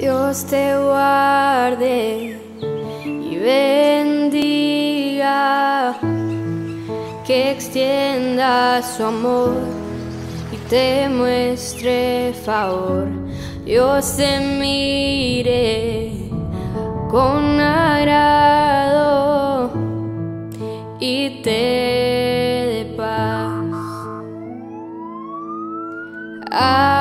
Dios te guarde y bendiga, que extienda su amor y te muestre favor. Dios te mire con agrado y te dé paz.